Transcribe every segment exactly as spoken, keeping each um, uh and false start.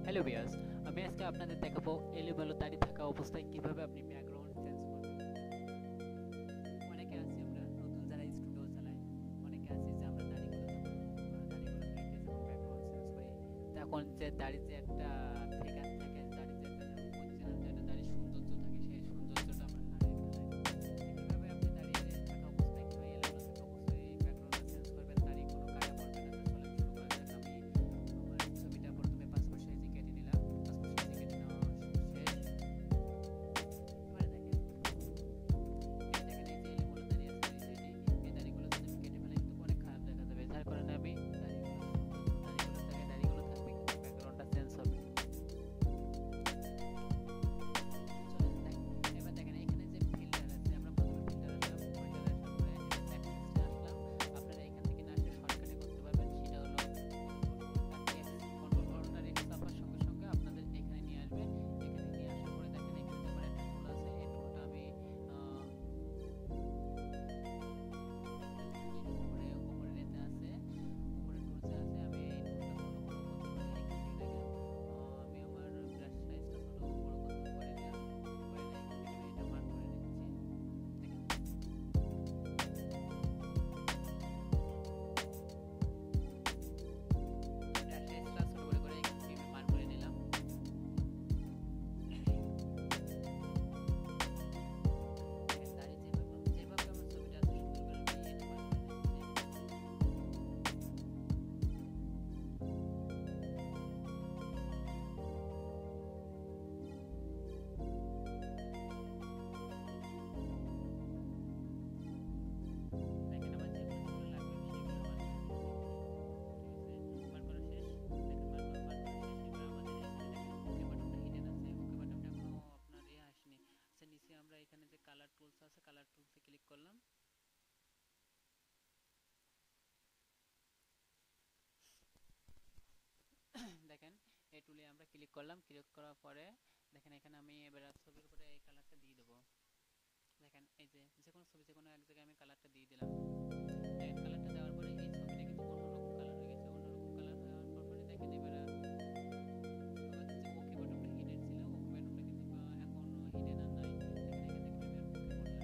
Hello viewers, আমি আজকে আপনাদের দেখাবো এলোমেলো দাড়ি থাকা অবস্থায় কিভাবে আপনি ব্যাকগ্রাউন্ড চেঞ্জ করবেন। অনেকে আছি আমরা নতুন যারা স্টুডিও চালায়, অনেকে আছি যে আমরা দাড়িগুলো যখন আহ, দাড়িগুলো কেটে যখন ব্যাকগ্রাউন্ড চেঞ্জ করি, তখন যে দাড়ির যে একটা ফিগার থাকে, দাড়ির যে একটা অরিজিনাল যে একটা দাড়ির সৌন্দর্য থাকে, সেই সৌন্দর্যটা আমরা হারিয়ে ফেলাই। কিভাবে আপনি দাঁড়িয়ে থাকা অবস্থায় কিভাবে এলোমেলো থাকা অবস্থায় ব্যাকগ্রাউন্ডটা চেঞ্জ করবেন, দাড়ি কোনো কাটা পড়বে না। তো চলেন শুরু করা যাক। আমি আমার ছবিটা প্রথমে পাসপোর্ট সাইজে কেটে নিলাম। পাসপোর্ট সাইজে কেটে নেওয়া শেষ। এবারে দেখেন, এই দেখেন এই যে এলোমেলো দাড়ি আছে দুই সাইডে, এই দাড়িগুলো যদি আমি কেটে ফেলাই কিন্তু অনেক খারাপ দেখা যাবে। যার কারণে আমি দাড়িগুলো দাড়িগুলোর জায়গায় দাড়িগুলো থাকবে, কিন্তু ব্যাকগ্রাউন্ডটা চেঞ্জ হবে। চলেন দেখ এবার দেখেন এখানে যে ফিল্টার আছে, আমরা প্রথমে ফিল্টার আসলাম, ফিল্টার আসার পরে অ্যাক্সেসে আসলাম। আপনারা এখান থেকে না আসলে শর্টকাটে করতে পারবেন, সেটা হলো কন্ট্রোল অল্টার এক্স চাপার সঙ্গে সঙ্গে আপনাদের এখানে নিয়ে আসবে। এখানে নিয়ে আসার পরে দেখেন এখানে যেমন একটা টুল আছে, এই টুলটা আমি আহ, উপরে উপরে রেতে আছে, উপরে টুলসে আছে। আমি এই টুলটা ছোট বড় করতে পারি এখান থেকে। দেখেন আহ, আমি আমার ব্রাশ সাইজটা ছোট বড় করতে করে নিলাম, করে নিয়ে এখান থেকে আমি এটা মার্ক করে নিচ্ছি। দেখেন ব্রাশ সাইজটা ছোট বড় করে এখান থেকে আমি মার্ক করে নিলাম। দেখেন দাড়ি যেভাবে যেভাবে আমার ছবিটা আছে সুন্দর করে আমি এটা মার্ক করে নিচ্ছি। দেখেন আমার যেগুলো যেগুলো লাগবে আমি সেগুলো মার্ক করে নিচ্ছি। ঠিক আছে, মার্ক করা শেষ। দেখেন মার্ক করা মার্ক করা শেষ। এবার আমাদের এখানে দেখেন ওকে বাটনটা হিডেন আছে, ওকে বাটনটা এখনো আপনার ইয়ে আসেনি। আচ্ছা, নিচে আমরা এখানে যে কালার টুলস আছে, কালার টুলসে ক্লিক করলাম। দেখেন এই টুলে আমরা ক্লিক করলাম, ক্লিক করার পরে দেখেন এখানে আমি এবার ছবির উপরে এই কালারটা দিয়ে দেবো। দেখেন এই যে যে কোনো ছবি যে কোনো এক জায়গায় আমি কালারটা দিয়ে দিলাম। দেখেন কালারটা দেওয়ার পরে এই ছবিটা কিন্তু অন্যরকম কালার হয়ে গেছে। অন্যরকম কালার হওয়ার পর পরে দেখেন এবার আমাদের যে ওকে বাটনটা হিডেন ছিল, ওকে বাটনটা কিন্তু আহ, এখন হিডেন আর নাই। দেখেন এখান থেকে আমি ওকে করলাম।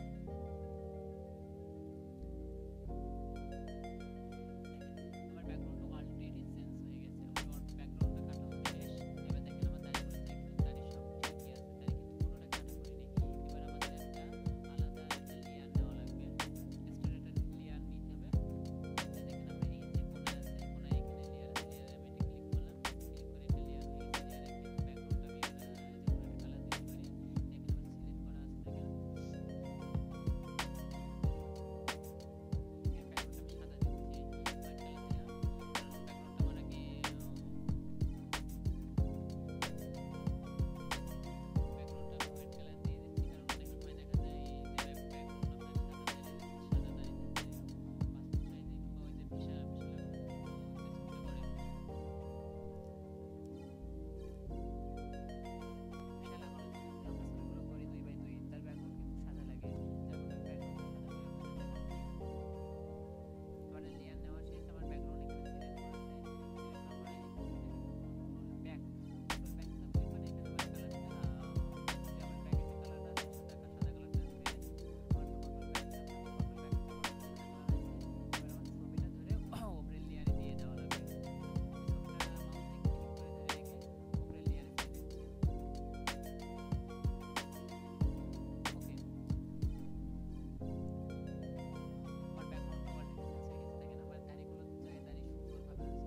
দেখেন আমার ব্যাকগ্রাউন্ডটা অলরেডি চেঞ্জ হয়ে গেছে, আমার ব্যাকগ্রাউন্ডটা কাটা শেষ। এবার দেখেন আমার দাড়িগুলো কিন্তু দাড়ি সব ঠিকই আছে, দাড়ি কিন্তু কোনোটা কাটা করিনি। এবার আমাদের একটা আলাদা একটা লেয়ার নেওয়া লাগবে, এক্সট্রা একটা লেয়ার নিতে হবে। এই দেখেন আমরা এই যে কোণায় আছে, কোণায় এখানে লেয়ার আছে, লেয়ারে আমি এটা ক্লিক করলাম, ক্লিক করে একটা লেয়ার হয়ে গেছে। লেয়ারে কিন্তু ব্যাকগ্রাউন্ডটা আমি এখানে যে কোনো একটা কালার দিতে পারি। এখানে আমার সিলেক্ট করা আছে, দেখেন ব্যাকগ্রাউন্ডটা আমি সাদা দিচ্ছি, হোয়াইট কালার দিলাম। কারণ ব্যাকগ্রাউন্ডটা আমার আগে ব্যাকগ্রাউন্ডটা আমি হোয়াইট কালার দিয়ে দিচ্ছি। কারণ অনেক সময় দেখা যায় যে ব্যাকগ্রাউন্ড আপনার সাদা দাঁড়িয়ে সাদা দাঁড়িয়ে পাসপোর্ট সাইজে কিংবা ওই যে ভিসা ভিসা লাগানো যে ছবিটা করে ভিসা লাগানোর জন্য যে আমরা ছবিগুলো করি দুই বাই দুই, তার ব্যাকগ্রাউন্ড কিন্তু সাদা লাগে। যার কারণে আমি ব্যাকগ্রাউন্ডটা সাদা করে আপনাদের দেখাচ্ছি। আমার লেয়ার নেওয়া শেষ, আমার ব্যাকগ্রাউন্ড এখানে সিলেক্ট করা আছে। সিলেক্ট করার পরে এখান থেকে দেখেন কন্ট্রোল ব্যাক, কন্ট্রোল ব্যাক চাপলে পরে এখানে আমার কালারটা যে আমার ব্যাগে যে কালারটা আছে সাদা সাদা কালারটা আসবে। আমার কন্ট্রোল ব্যাক চাপলাম, কন্ট্রোল ব্যাক চাপার পরে সাদা কালার হয়েছে। এবার আমার ছবিটা ধরে উপরের লেয়ারে দিয়ে দেওয়া লাগবে। আমি ছবিটা মাউসে ক্লিক করে ধরে রেখে উপরের লেয়ারে দিয়ে দিচ্ছি। ওকে, আমার ব্যাকগ্রাউন্ডটা অলরেডি চেঞ্জ হয়ে গেছে। দেখেন আমার দাড়িগুলোর জায়গায় দাড়ি সুন্দরভাবে আছে।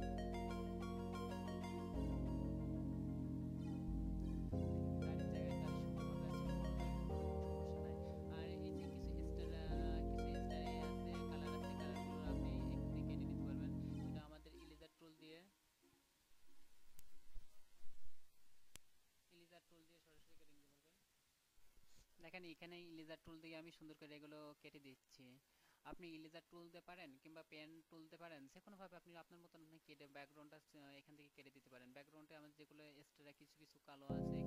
দেখেন দাড়ির জায়গায় দাড়ি সুন্দরভাবে আছে, কোনোটায় কোনো রকম সমস্যা নাই। আর এই যে কিছু এক্সট্রা কিছু এক্সট্রা এ আছে, কালার আছে, কালারগুলো আপনি এখান থেকে কেটে নিতে পারবেন। সেটা আমাদের ইরেজার টুল দিয়ে ইরেজার টুল দিয়ে সরাসরি কেটে নিতে পারবেন। দেখেন এখানে ইরেজার টুল দিয়ে আমি সুন্দর করে এগুলো কেটে দিচ্ছি। আপনি ইরেজার টুল দিতে পারেন কিংবা পেন টুল দিতে পারেন, যে কোনোভাবে আপনি আপনার মতন আপনি কেটে ব্যাকগ্রাউন্ডটা এখান থেকে কেটে দিতে পারেন। ব্যাকগ্রাউন্ডে আমাদের যেগুলো এক্সট্রা কিছু কিছু কালো আছে